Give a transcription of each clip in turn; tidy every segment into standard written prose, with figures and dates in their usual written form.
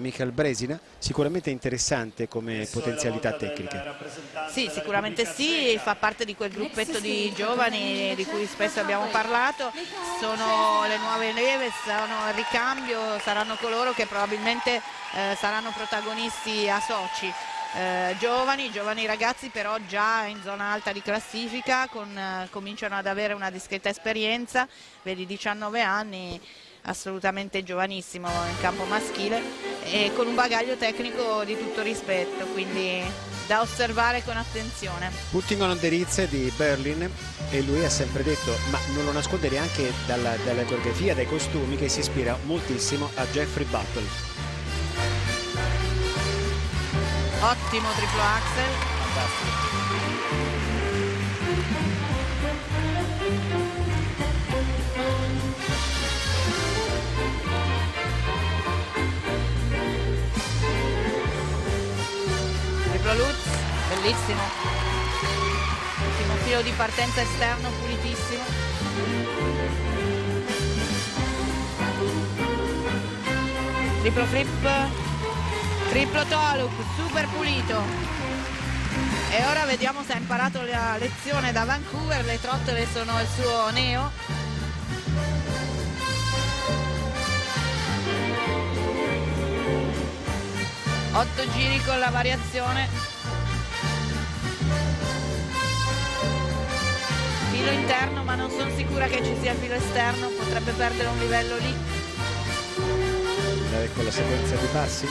Michael Bresina, sicuramente interessante come potenzialità tecniche. Sì, sicuramente sì, fa parte di quel gruppetto di giovani di cui spesso abbiamo parlato, sono le nuove leve, sono il ricambio, saranno coloro che probabilmente saranno protagonisti a Sochi. Giovani ragazzi, però già in zona alta di classifica, cominciano ad avere una discreta esperienza, vedi 19 anni, assolutamente giovanissimo in campo maschile e con un bagaglio tecnico di tutto rispetto, quindi da osservare con attenzione. Putting on the Ritz di Berlin, e lui ha sempre detto, ma non lo nasconde neanche dalla coreografia, dai costumi, che si ispira moltissimo a Jeffrey Buttle. Ottimo triplo axel. Triplo Lutz, bellissimo. Ultimo filo di partenza esterno, pulitissimo. Triplo flip. Triplo toe-loop, super pulito. E ora vediamo se ha imparato la lezione da Vancouver, le trottole sono il suo neo. Otto giri con la variazione. Filo interno, ma non sono sicura che ci sia filo esterno, potrebbe perdere un livello lì. Ecco la sequenza di passi.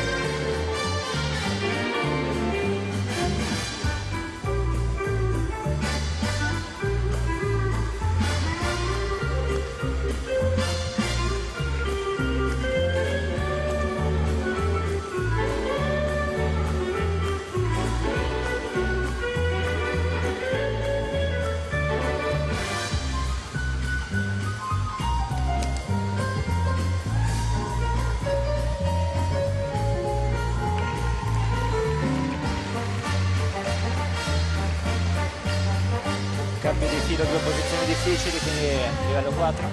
Cambio di filo, due posizioni difficili, quindi livello 4.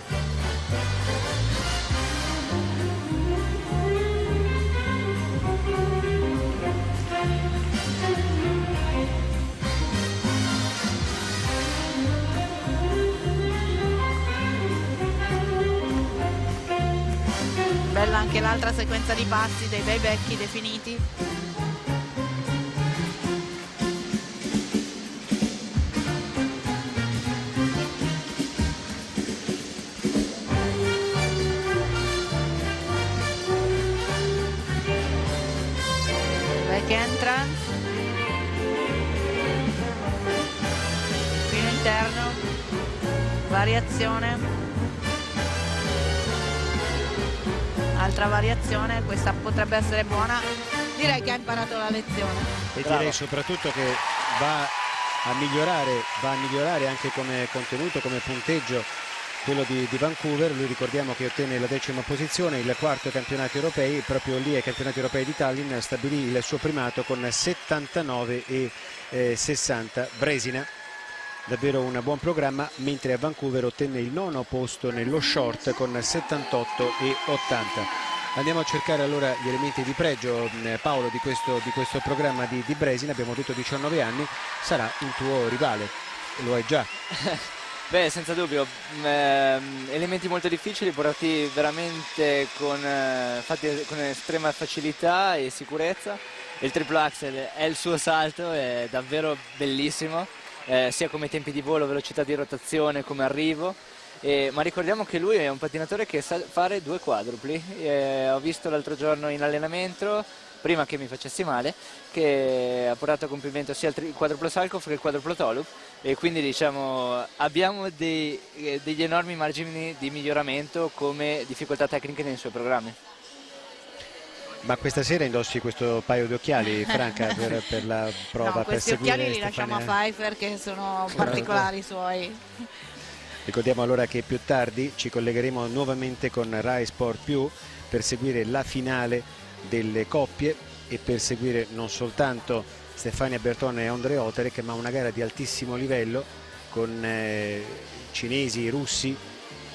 Bella anche l'altra sequenza di passi, dei bei becchi definiti. Entrance, filo interno, variazione, altra variazione, questa potrebbe essere buona, direi che ha imparato la lezione. E direi soprattutto che va a migliorare anche come contenuto, come punteggio quello di Vancouver. Lui ricordiamo che ottenne la 10ª posizione, il 4º ai campionati europei, proprio lì ai campionati europei di Tallinn stabilì il suo primato con 79 e 60. Bresina, davvero un buon programma, mentre a Vancouver ottenne il 9º posto nello short con 78 e 80. Andiamo a cercare allora gli elementi di pregio, Paolo, di questo programma di Bresina. Abbiamo detto 19 anni, sarà un tuo rivale, lo è già. Beh, senza dubbio, elementi molto difficili, portati veramente fatti con estrema facilità e sicurezza. Il triplo axel è il suo salto, è davvero bellissimo, sia come tempi di volo, velocità di rotazione, come arrivo. Ma ricordiamo che lui è un pattinatore che sa fare due quadrupli. Ho visto l'altro giorno in allenamento, prima che mi facessi male, che ha portato a compimento sia il quadruplo Salchow che il quadruplo toe-loop, e quindi diciamo abbiamo degli enormi margini di miglioramento come difficoltà tecniche nei suoi programmi. Ma questa sera indossi questo paio di occhiali, Franca, per la prova? No, per questi seguire occhiali li lasciamo a Pfeiffer, che sono particolari suoi. Ricordiamo allora che più tardi ci collegheremo nuovamente con Rai Sport Più per seguire la finale delle coppie e per seguire non soltanto Stefania Bertone e Ondrej Oterek, ma una gara di altissimo livello con cinesi, russi,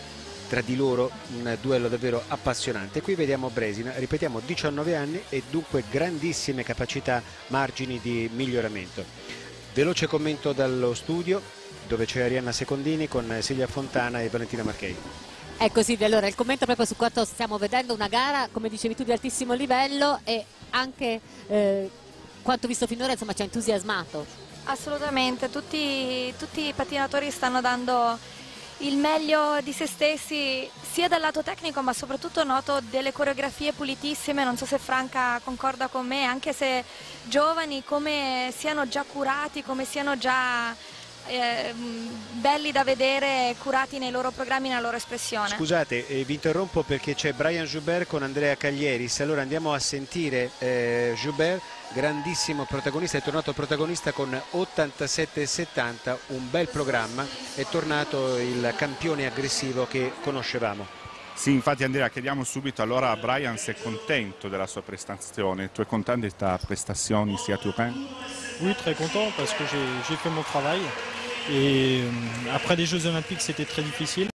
tra di loro un duello davvero appassionante. Qui vediamo Bresin, ripetiamo 19 anni e dunque grandissime capacità, margini di miglioramento. Veloce commento dallo studio dove c'è Arianna Secondini con Silvia Fontana e Valentina Marchei. Ecco Silvia, allora il commento proprio su quanto stiamo vedendo, una gara come dicevi tu di altissimo livello e anche quanto visto finora insomma ci ha entusiasmato. Assolutamente, tutti i pattinatori stanno dando il meglio di se stessi sia dal lato tecnico ma soprattutto noto delle coreografie pulitissime, non so se Franca concorda con me, anche se giovani come siano già curati, come siano già belli da vedere, curati nei loro programmi, nella loro espressione. Scusate, vi interrompo perché c'è Brian Joubert con Andrea Caglieris, allora andiamo a sentire Joubert, grandissimo protagonista, è tornato protagonista con 87,70, un bel programma, è tornato il campione aggressivo che conoscevamo. Sì, infatti Andrea, chiediamo subito allora a Brian se è contento della sua prestazione. Tu es content de ta prestation ici à Turin? Oui, très content parce que j'ai fait mon travail et après les Jeux Olympiques c'était très difficile.